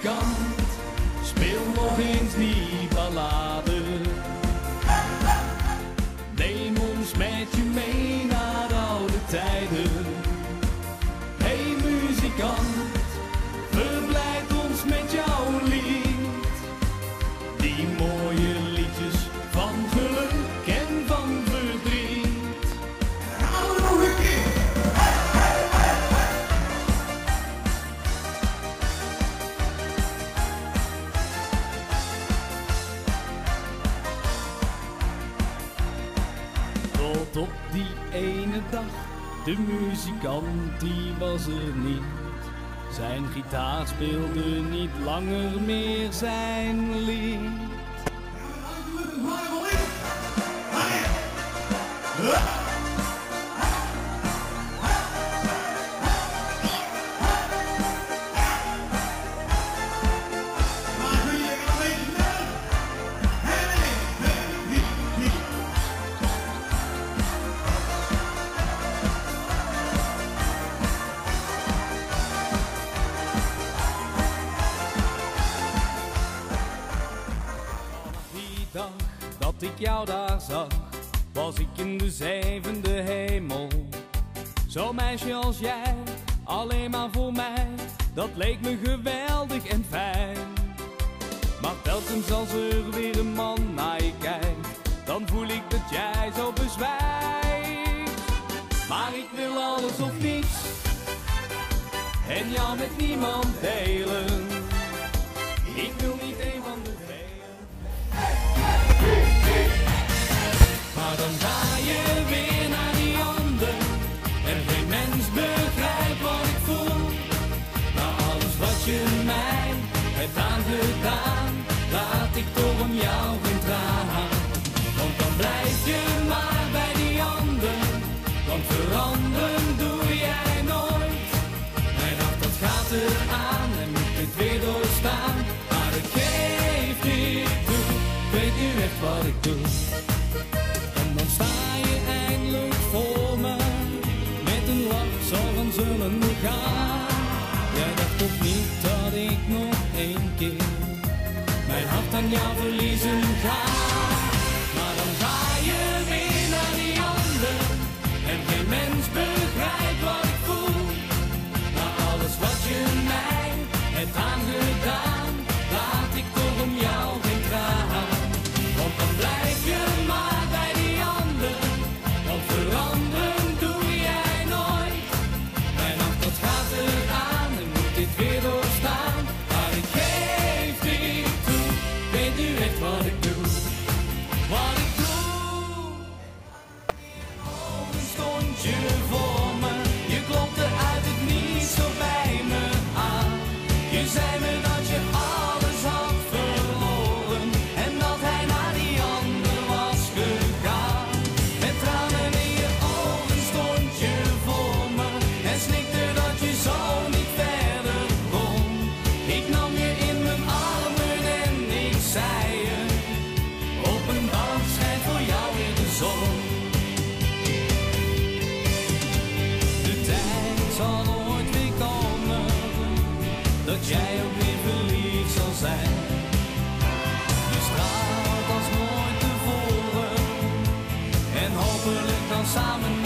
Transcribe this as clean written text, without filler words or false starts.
muzikant, speel nog eens die ballade. Neem ons met je mee naar de oude tijden. Hey muzikant, verblijd ons met jouw lied. Die mooie liedjes van geluk en van verdriet. Herhaal nog een keer. Tot op die ene dag, de muzikant die was er niet. Zijn gitaar speelde niet langer meer zijn lied. Die dag dat ik jou daar zag, was ik in de zevende hemel. Zo'n meisje als jij, alleen maar voor mij, dat leek me geweldig en fijn. Maar telkens als er weer een man naar je kijkt, dan voel ik dat jij zo bezwijkt. Maar ik wil alles of niets, en jou met niemand delen. Ik wil niet een van de velen. Maar dan ga je weer naar die ander, en geen mens begrijpt wat ik voel. Na alles wat je mij hebt aangedaan, laat ik toch om jou geen traan. Want dan blijf je maar bij die ander, want veranderen doe jij nooit. Mijn hart dat gaat eraan en moet dit weer doorstaan. Maar ik geef niet toe, weet nu echt wat ik doe. En dan sta je eindelijk voor me, met een lach zo van zullen we gaan. Jij dacht toch niet dat ik nog één keer mijn hart aan jou verliezen ga. Maar dan ga je weer naar die ander, en geen mens begrijpt wat ik voel. Na alles wat je mij hebt aangedaan, laat ik toch om jou geen traan. Want dan blijf je maar bij die ander, want veranderen doe jij nooit. Mijn hart dat gaat eraan en moet dit weer doorstaan. Maar ik geef niet toe, weet nu echt wat ik doe. Wat ik doe. Ogen stond je voor me, je klopte uit het niets zo bij me aan. Je zei me dat je alles had verloren en dat hij naar die ander was gegaan. Met tranen in je ogen stond je voor me en snikte dat je zo niet verder kon. Ik nam je in mijn armen en ik zei je, op een dag schijnt voor jou weer de zon. De tijd zal ooit weer komen, dat jij ook weer verliefd zal zijn. Je straalt als nooit tevoren, en hopelijk dan samen